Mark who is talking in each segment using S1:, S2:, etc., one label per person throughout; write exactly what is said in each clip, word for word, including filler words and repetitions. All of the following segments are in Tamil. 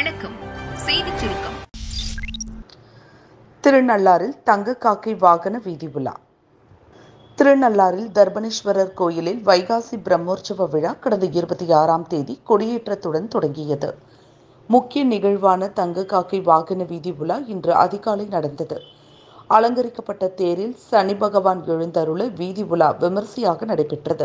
S1: வணக்கம். செய்திச் சுருக்கம்.
S2: திருநள்ளாறில் தங்க காக்கை வாகன வீதி உலா. திருநள்ளாறில் தர்பணேஸ்வரர் கோயிலில் வைகாசி பிரம்மோற்சவ விழா கடந்த இருபத்தி ஆறாம் தேதி கொடியேற்றத்துடன் தொடங்கியது. முக்கிய நிகழ்வான தங்க காக்கை வாகன வீதி உலா இன்று அதிகாலை நடந்தது. அலங்கரிக்கப்பட்ட தேரில் சனி பகவான் எழுந்தருள வீதி உலா விமரிசையாக நடைபெற்றது.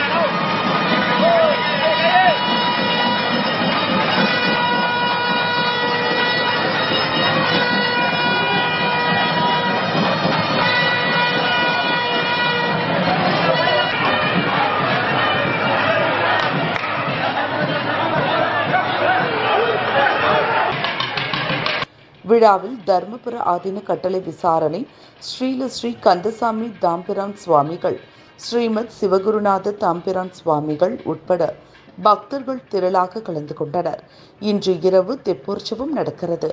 S2: விழாவில் தர்மபுர ஆதீன கட்டளை விசாரணை ஸ்ரீல ஸ்ரீ கந்தசாமி தாம்பிரான் சுவாமிகள், ஸ்ரீமத் சிவகுருநாத தாம்பிரான் சுவாமிகள் உட்பட பக்தர்கள் திரளாக கலந்து கொண்டனர். இன்று இரவு தெப்போற்சவம் நடக்கிறது.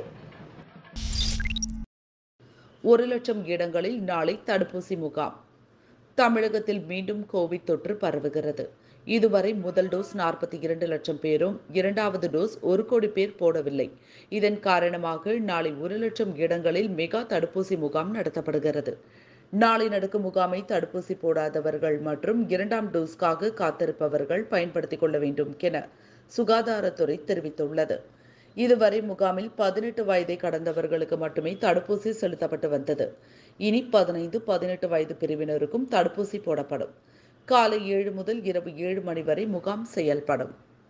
S2: ஒரு லட்சம் இடங்களில் நாளை தடுப்பூசி முகாம். தமிழகத்தில் மீண்டும் கோவிட் தொற்று பரவுகிறது. இதுவரை முதல் டோஸ் நாற்பத்தி இரண்டு லட்சம் பேரும், இரண்டாவது டோஸ் ஒரு கோடி பேர் போடவில்லை. இதன் காரணமாக நாளை ஒரு லட்சம் இடங்களில் மெகா தடுப்பூசி முகாம் நடத்தப்படுகிறது. நாளை நடக்கும் முகாமை தடுப்பூசி போடாதவர்கள் மற்றும் இரண்டாம் டோஸ்க்காக காத்திருப்பவர்கள் பயன்படுத்திக் கொள்ள வேண்டும் என சுகாதாரத்துறை தெரிவித்துள்ளது. இதுவரை முகாமில் பதினெட்டு வயதை கடந்தவர்களுக்கு மட்டுமே தடுப்பூசி செலுத்தப்பட்டு வந்தது. இனி பதினைந்து பதினெட்டு வயது பிரிவினருக்கும் தடுப்பூசி போடப்படும். காலை ஏழு முதல் இரவு ஏழு மணி வரை முகாம் செயல்படும்.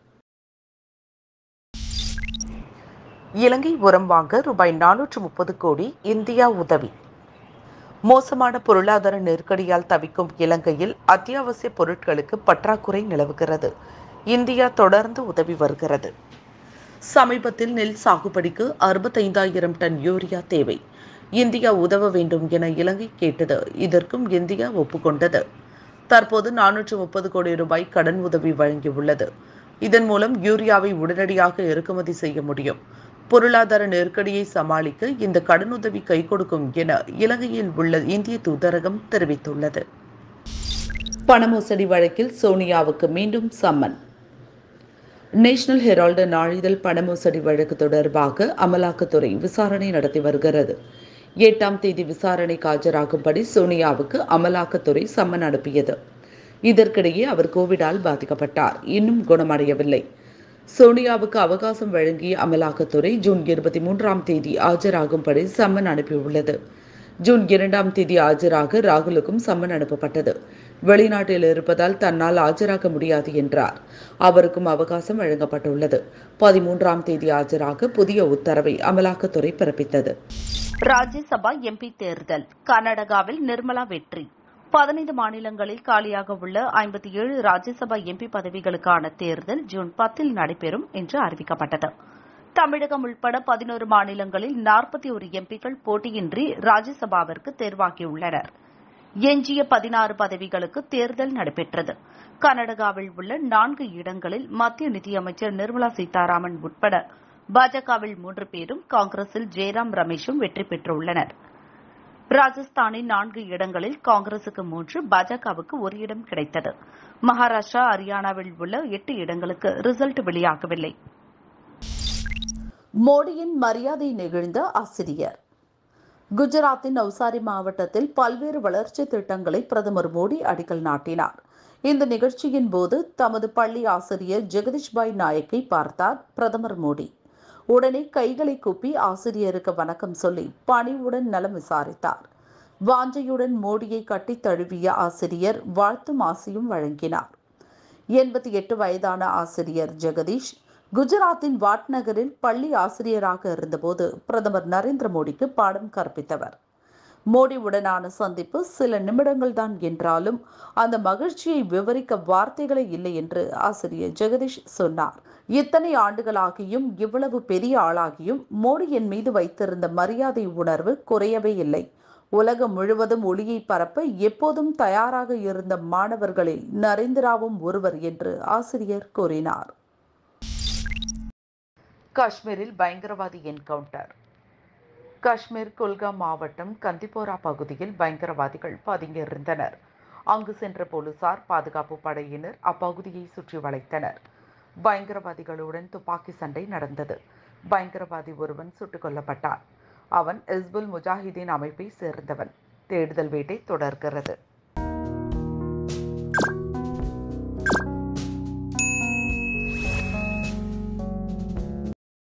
S2: இலங்கை உரம் வாங்க ரூபாய் நானூற்று முப்பது கோடி இந்தியா உதவி. மோசமான பொருளாதார நெருக்கடியால் தவிக்கும் இலங்கையில் அத்தியாவசிய பொருட்களுக்கு பற்றாக்குறை நிலவுகிறது. இந்தியா தொடர்ந்து உதவி வருகிறது. சமீபத்தில் நெல் சாகுபடிக்கு அறுபத்தைந்தாயிரம் டன் யூரியா தேவை. இந்தியா உதவ வேண்டும் என இலங்கை கேட்டது. இதற்கும் இந்தியா ஒப்புக்கொண்டது. தற்போது நானூற்று முப்பது கோடி ரூபாய் கடன் உதவி வழங்கியுள்ளது. இதன் மூலம் யூரியாவை உடனடியாக இறக்குமதி செய்ய முடியும். பொருளாதார நெருக்கடியை சமாளிக்க இந்த கடனுதவி கை கொடுக்கும் என இலங்கையில் உள்ள இந்திய தூதரகம் தெரிவித்துள்ளது. பணமோசடி வழக்கில் சோனியாவுக்கு மீண்டும் சம்மன். நேஷனல் ஹெரால்டு நாளிதழ் பணமோசடி வழக்கு தொடர்பாக அமலாக்கத்துறை விசாரணை நடத்தி வருகிறது. எட்டாம் தேதி விசாரணைக்கு ஆஜராகும்படி சோனியாவுக்கு அமலாக்கத்துறை சம்மன் அனுப்பியது. இதற்கிடையே அவர் கோவிடால் பாதிக்கப்பட்டார். இன்னும் குணமடையவில்லை. சோனியாவுக்கு அவகாசம் வழங்கிய அமலாக்கத்துறை ஜூன் இருபத்தி மூன்றாம் தேதி ஆஜராகும்படி சம்மன் அனுப்பியுள்ளது. ஜூன் இரண்டாம் தேதி ஆஜராக ராகுலுக்கும் சம்மன் அனுப்பப்பட்டது. வெளிநாட்டில் இருப்பதால் தன்னால் ஆஜராக முடியாது என்றார். அவருக்கும் அவகாசம் வழங்கப்பட்டுள்ளது. பதிமூன்றாம் தேதி ஆஜராக புதிய உத்தரவை அமலாக்கத்துறை பிறப்பித்தது.
S3: ராஜ்யசபா எம்பி தேர்தல். கர்நாடகாவில் நிர்மலா வெற்றி. பதினைந்து மாநிலங்களில் காலியாக உள்ள ஐம்பத்தி ஏழு ராஜ்யசபா எம்பி பதவிகளுக்கான தேர்தல் ஜூன் பத்தில் நடைபெறும் என்று அறிவிக்கப்பட்டது. தமிழகம் உட்பட பதினோரு மாநிலங்களில் நாற்பத்தி ஒரு எம்பிக்கள் போட்டியின்றி ராஜ்யசபாவிற்கு தேர்வாகியுள்ளனர். எஞ்சிய பதினாறு பதவிகளுக்கு தேர்தல் நடைபெற்றது. கர்நாடகாவில் உள்ள நான்கு இடங்களில் மத்திய நிதியமைச்சர் நிர்மலா சீதாராமன் உட்பட பாஜகவில் மூன்று பேரும், காங்கிரஸில் ஜெயராம் ரமேஷும் வெற்றி பெற்றுள்ளனர். ராஜஸ்தானின் நான்கு இடங்களில் காங்கிரசுக்கு மூன்று, பாஜகவுக்கு ஒரு இடம் கிடைத்தது. மகாராஷ்டிரா, ஹரியானாவில் உள்ள எட்டு இடங்களுக்கு ரிசல்ட் வெளியாகவில்லை.
S2: மோடியின் மரியாதை நெகிழ்ந்த ஆசிரியர். குஜராத்தின் நவ்சாரி மாவட்டத்தில் பல்வேறு வளர்ச்சி திட்டங்களை பிரதமர் மோடி அடிக்கல் நாட்டினார். இந்த நிகழ்ச்சியின் போது தமது பள்ளி ஆசிரியர் ஜெகதீஷ்பாய் நாயக்கை பார்த்தார் பிரதமர் மோடி. உடனே கைகளை கூப்பி ஆசிரியருக்கு வணக்கம் சொல்லி பணிவுடன் நலம் விசாரித்தார். வாஞ்சையுடன் மோடியை கட்டித் தழுவிய ஆசிரியர் வாழ்த்தும் ஆசியும் வழங்கினார். எண்பத்தி எட்டு வயதான ஆசிரியர் ஜெகதீஷ் குஜராத்தின் வாட் நகரில் பள்ளி ஆசிரியராக இருந்தபோது பிரதமர் நரேந்திர மோடிக்கு பாடம் கற்பித்தவர். மோடியுடனான சந்திப்பு சில நிமிடங்கள் தான் என்றாலும் அந்த மகிழ்ச்சியை விவரிக்க வார்த்தைகளே இல்லை என்று ஆசிரியர் ஜெகதீஷ் சொன்னார். இத்தனை ஆண்டுகளாகியும் இவ்வளவு பெரிய ஆளாகியும் மோடி என் மீது வைத்திருந்த மரியாதை உணர்வு குறையவே இல்லை. உலகம் முழுவதும் ஒளியை பரப்ப எப்போதும் தயாராக இருந்த மாணவர்களில் நரேந்திராவும் ஒருவர் என்று ஆசிரியர் கூறினார். காஷ்மீரில் பயங்கரவாதி என்கவுண்டர். காஷ்மீர் குல்காம் மாவட்டம் கந்திப்போரா பகுதியில் பயங்கரவாதிகள் பதுங்கியிருந்தனர். அங்கு சென்ற போலீசார் பாதுகாப்பு படையினர் அப்பகுதியை சுற்றி வளைத்தனர். பயங்கரவாதிகளுடன் துப்பாக்கி சண்டை நடந்தது. பயங்கரவாதி ஒருவன் சுட்டுக் கொல்லப்பட்டான். அவன் இஸ்புல் முஜாஹிதீன் அமைப்பை சேர்ந்தவன். தேடுதல் வேட்டை தொடர்கிறது.